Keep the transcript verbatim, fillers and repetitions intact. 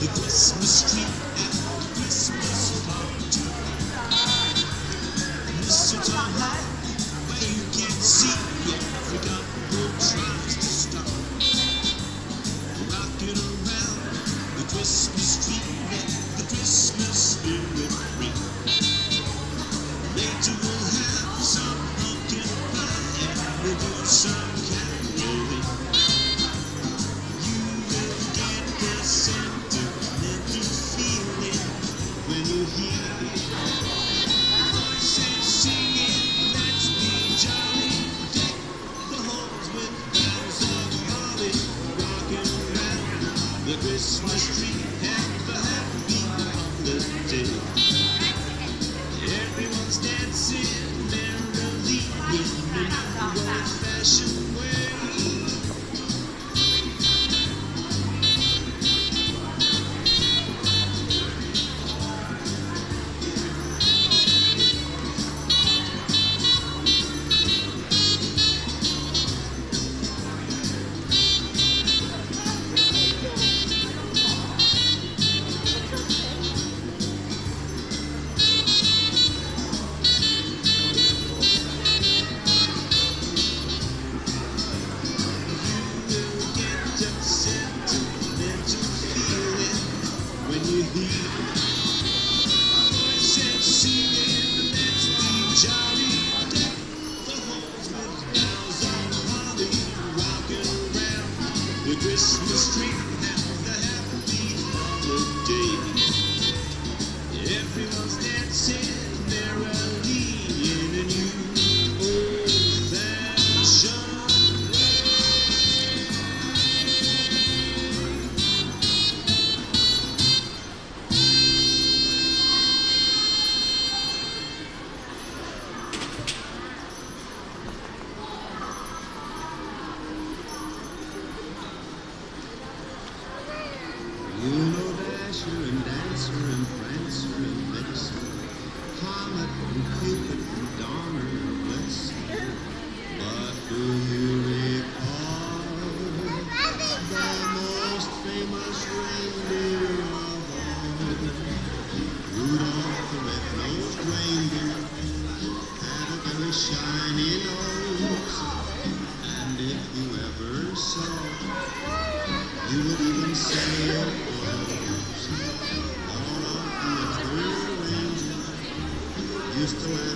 the Christmas tree at the Christmas party. Mistletoe high, but you can't see every couple tries to stop. Rocking around the Christmas tree, let the Christmas spirit ring. Later we'll have some pumpkin pie and we'll do some caroling. You will get the sentimental feeling when you hear voices singing, let's be jolly. Deck the halls with boughs of holly, rocking around the Christmas tree. Have a happy holiday. Everyone's dancing merrily in the old-fashioned way. Christmas tree, have a happy holiday. Everyone's dancing merrily in a new old-fashioned You know Dasher and Dancer and Prancer and Vixen, Comet and Cupid and Donner and Blitzen. But do you recall the most famous reindeer of all? Rudolph the red-nosed reindeer had a very shiny nose, and if you ever saw, you would even say it was. All of the other reindeer used to laugh